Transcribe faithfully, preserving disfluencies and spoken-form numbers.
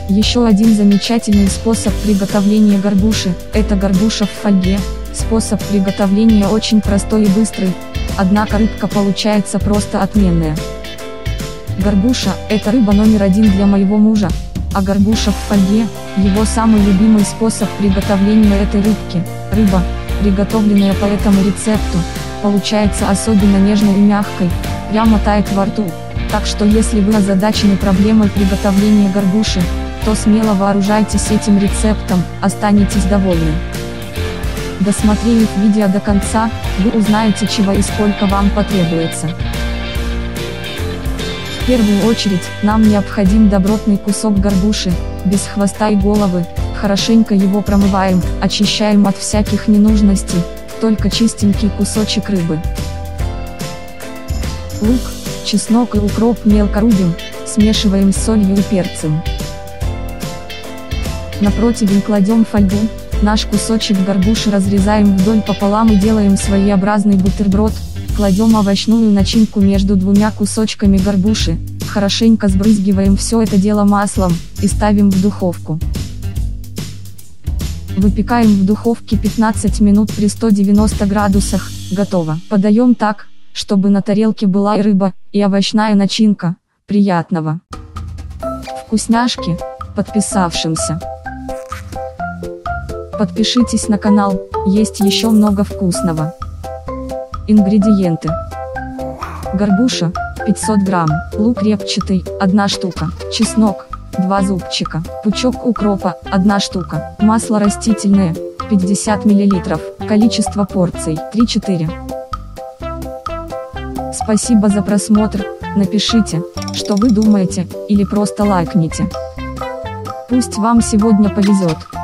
Еще один замечательный способ приготовления горбуши – это горбуша в фольге. Способ приготовления очень простой и быстрый, однако рыбка получается просто отменная. Горбуша – это рыба номер один для моего мужа, а горбуша в фольге – его самый любимый способ приготовления этой рыбки. Рыба, приготовленная по этому рецепту, получается особенно нежной и мягкой, прямо тает во рту. Так что если вы озадачены проблемой приготовления горбуши, то смело вооружайтесь этим рецептом, останетесь довольны. Досмотрев видео до конца, вы узнаете, чего и сколько вам потребуется. В первую очередь, нам необходим добротный кусок горбуши, без хвоста и головы. Хорошенько его промываем, очищаем от всяких ненужностей, только чистенький кусочек рыбы. Лук, чеснок и укроп мелко рубим, смешиваем с солью и перцем. На противень кладем фольгу, наш кусочек горбуши разрезаем вдоль пополам и делаем своеобразный бутерброд, кладем овощную начинку между двумя кусочками горбуши, хорошенько сбрызгиваем все это дело маслом, и ставим в духовку. Выпекаем в духовке пятнадцать минут при ста девяноста градусах, готово. Подаем так, чтобы на тарелке была и рыба, и овощная начинка. Приятного! Вкусняшки, подписавшимся! Подпишитесь на канал, есть еще много вкусного. Ингредиенты. Горбуша, пятьсот грамм, лук репчатый, одна штука, чеснок, два зубчика, пучок укропа, одна штука, масло растительное, пятьдесят миллилитров, количество порций, три-четыре. Спасибо за просмотр, напишите, что вы думаете, или просто лайкните. Пусть вам сегодня повезет.